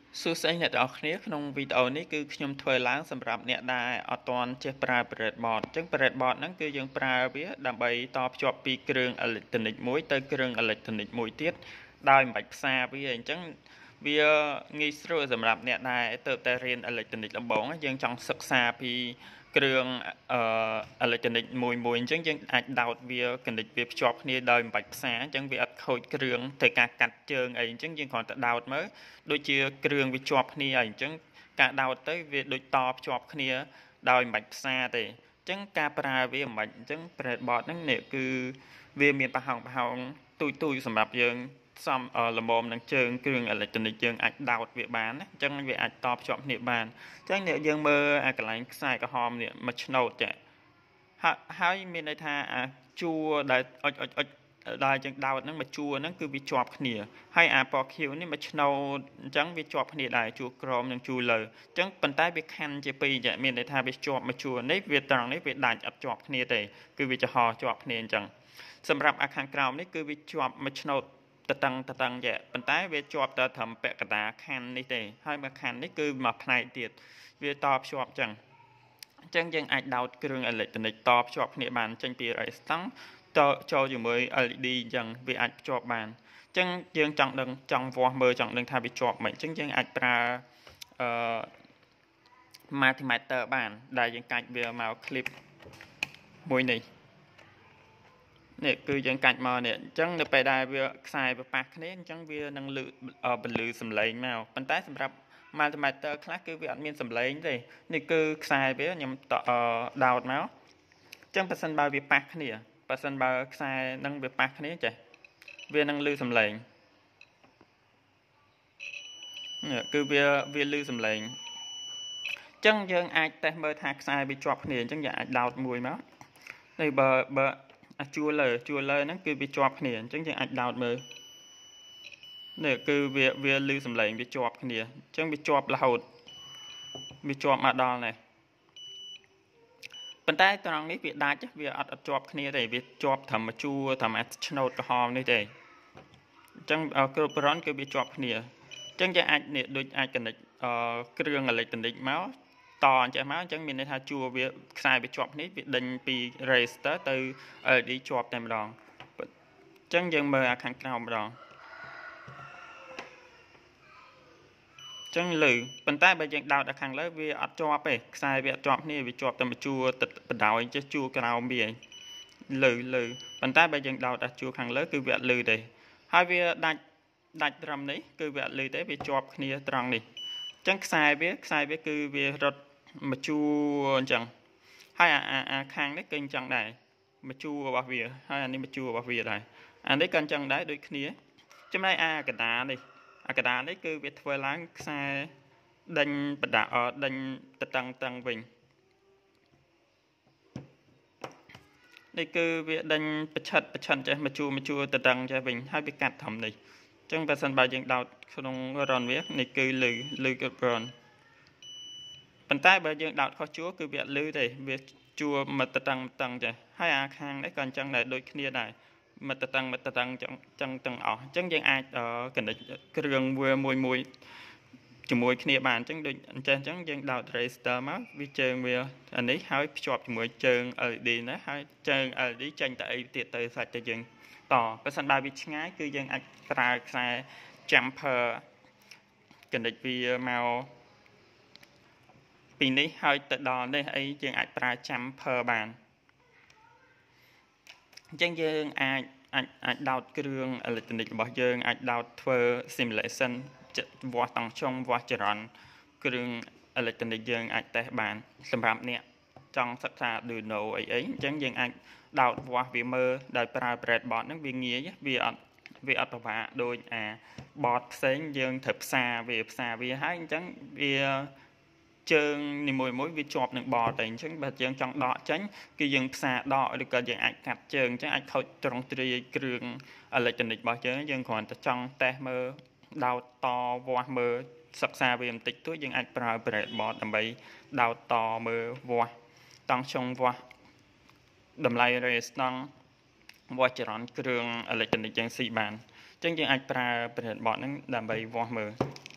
សួស្តីអ្នកទាំងអស់គ្នាក្នុងវីដេអូនេះគឺខ្ញុំធ្វើឡើងសម្រាប់អ្នកដែលអត់ទាន់ចេះប្រើ Breadboard អញ្ចឹង Breadboard ហ្នឹងគឺយើងប្រើវាដើម្បីតភ្ជាប់ពីគ្រឿងអេឡិចត្រូនិកមួយទៅគ្រឿងអេឡិចត្រូនិកមួយទៀតដោយមិនបាច់ផ្សារវាអញ្ចឹងវាងាយស្រួលសម្រាប់អ្នកដែលទៅតែរៀនអេឡិចត្រូនិកដំបូងយើងចង់សិក្សាពីគ្រឿងអេឡិចត្រូនិកមួយអញ្ចឹងយើងអាចដោតវាកណិចវាភ្ជាប់គ្នាដោយមិនបាច់ផ្សារអញ្ចឹងវាអត់ខូចគ្រឿងត្រូវការកាត់ជើងអីអញ្ចឹងយើងគ្រាន់តែដោតមើលដូចជាគ្រឿងវាជាប់គ្នាអីអញ្ចឹងការដោតទៅវាដូចតភ្ជាប់គ្នាដោយមិនបាច់ផ្សារទេអញ្ចឹងការប្រើវាមិនបាច់អញ្ចឹង Breadboard ហ្នឹងនេះគឺវាមានប្រហោងទូចសម្រាប់យើងសំល្មមនឹងជើងគ្រឿងអេឡិចត្រូនិកយើងអាចដោតវាបានណាអញ្ចឹងវាអាចតភ្ជាប់គ្នាបានអញ្ចឹងនេះយើងមើលអាកន្លែងខ្សែក្រហមនេះមួយឆ្នោតចាហើយមានន័យថាអាជួរដែលអុចដែលយើងដោតហ្នឹងមួយជួរហ្នឹងគឺវាជាប់គ្នាហើយអាពណ៌ខៀវនេះមួយឆ្នោតអញ្ចឹងវាជាប់គ្នាដែរជួរក្រោមនិងជួរលើអញ្ចឹងប៉ុន្តែវាខណ្ឌជាពីរចាមានន័យថាវាជាប់មួយជួរនេះវាត្រង់នេះវាដាច់អត់ជាប់គ្នាទេគឺវាចំហជាប់គ្នាអញ្ចឹងសម្រាប់អាខាងក្រោមនេះគឺវាជាប់មួយឆ្នោតតឹងចាប៉ុន្តែវាជាប់ទៅត្រឹមពាក់កណ្ដាលខណ្ឌនេះទេហើយមួយខណ្ឌនេះគឺមួយផ្នែកទៀតវាតភ្ជាប់អញ្ចឹងយើងអាចដោតគ្រឿងអេឡិចត្រូនិកតភ្ជាប់គ្នាបានចេញពី resistance តចូលជាមួយ LED អញ្ចឹងវាអាចភ្ជាប់បានអញ្ចឹងយើងចង់វាស់មើលចង់ដឹងថាវាជាប់មិនអញ្ចឹងយើងអាចប្រើmultimeter បានដែលយើងកាច់វាមក clip មួយនេះគឺយើងកាច់មកនេះអញ្ចឹងនៅពេលដែលវាខ្សែវាប៉ះគ្នាអញ្ចឹងវានឹងបន្លឺសំឡេងមកប៉ុន្តែសម្រាប់ multimeter ខ្លះគឺវាអត់មានសំឡេងទេនេះគឺខ្សែវាខ្ញុំដោតមកអញ្ចឹងបើសិនបើវាប៉ះគ្នាបើសិនបើខ្សែនឹងវាប៉ះគ្នាចេះវានឹងលឺសំឡេងនេះគឺវាលឺសំឡេងអញ្ចឹងយើងអាចតេស្តមើលថាខ្សែវាជាប់គ្នាអញ្ចឹងយើងអាចដោតមួយមកនេះបើអាជួរលើហ្នឹងគឺវាជាប់គ្នាអញ្ចឹងយើងអាចដោតមើលនេះគឺវាលឺសំឡេងវាជាប់គ្នាអញ្ចឹងវាជាប់រហូតវាជាប់មកដល់នេះប៉ុន្តែត្រង់នេះវាដាច់វាអត់ជាប់គ្នាទេវាជាប់ត្រឹមជួរត្រឹមអាឆ្នោតក្រហមនេះទេអញ្ចឹងគ្រប់គ្រាន់គឺវាជាប់គ្នាអញ្ចឹងយើងអាចនេះដូចអាចកណិចគ្រឿងអេឡិចត្រូនិកមកតអញ្ចឹងមកអញ្ចឹងមានន័យថាជួរវាខ្សែវាជាប់នេះវាដេញពី resistor ទៅ LED ជាប់តែម្ដងអញ្ចឹងយើងមើលអាខាងក្រោមម្ដងអញ្ចឹងលឺប៉ុន្តែបើយើងដោតអាខាងលើវាអត់ជាប់ទេខ្សែវាអត់ជាប់គ្នាវាជាប់តែមួយជួរទឹកបដ ாய் ចេះជួរក្រោមវាលឺប៉ុន្តែបើយើងដោតអាជួរខាងលើគឺវាអត់លឺទេហើយវាដាច់ត្រឹមនេះគឺវាអត់លឺទេវាជាប់គ្នាត្រង់នេះអញ្ចឹងខ្សែវាគឺវារត់មួយជួរអញ្ចឹងហើយអាខាងនេះគឺអញ្ចឹងដែរមួយជួររបស់វាហើយអានេះមួយជួររបស់វាដែរអានេះក៏អញ្ចឹងដែរដូចគ្នាចំណែកអាកណ្ដាលនេះគឺវាធ្វើឡើងខ្សែដេញបដាដេញតឹងវិញនេះគឺវាដេញប្រឆិតចេះមួយជួរតឹងចេះវិញហើយវាកាត់ធំនេះអញ្ចឹងបើសិនបើយើងដោតក្នុងរនវានេះគឺលឺគ្រប់រនប៉ុន្តែបើយើងដោតខុសជួរគឺវាអត់លឺទេវាជួរមកតឹងចេះហើយអាខាងនេះក៏អញ្ចឹងដែរដូចគ្នាដែរមកតឹងចឹងទាំងអស់អញ្ចឹងយើងអាចកណិចគ្រឿងមួយជាមួយគ្នាបានអញ្ចឹងដូចអញ្ចឹងយើងដោត resistor មកវាជើងវាអានេះហើយភ្ជាប់ជាមួយជើង LED ណាហើយជើង LED ចេញទៅអីទៀតទៅសាច់ទៅយើងតបើសិនបើវាឆ្ងាយគឺយើងអាចប្រើខ្សែ jumper កណិចវាមកពីនេះហើយទៅដល់នេះអីយើងអាចប្រើ jumper បានអញ្ចឹងយើងអាចដោតគ្រឿងអេឡិចត្រូនិករបស់យើងអាចដោតធ្វើ simulation វាស់តង់ចុងវាស់ចរន្តគ្រឿងអេឡិចត្រូនិកយើងអាចតេស្តបានសម្រាប់អ្នកចង់សិក្សា Arduino អីអញ្ចឹងយើងអាចដោតវាស់វាមើលដោយប្រើ Breadboard ហ្នឹងវាងាយវាអត់ពិបាកដូចអា board ផ្សេងយើងត្រូវផ្សារវាហើយអញ្ចឹងវាជើងនីមួយវាជាប់នឹង board តែអញ្ចឹងបើយើងចង់ដកចេញគឺយើងផ្សារដកឬក៏យើងអាចកាត់ជើងអញ្ចឹងអាចខូចត្រង់ទ្រាយគ្រឿងអេឡិចត្រូនិករបស់យើងគ្រាន់តែចង់តេស្តមើលដោតតវាស់មើលសិក្សាវាបន្តិចតួចយើងអាចប្រើ Breadboard ដើម្បីដោតតមើលវាស់តង់ចុងវាស់តម្លៃ resistance វាស់ចរន្តគ្រឿងអេឡិចត្រូនិកយើងស៊ីបានអញ្ចឹងយើងអាចប្រើ Breadboard ហ្នឹងដើម្បីវាស់មើល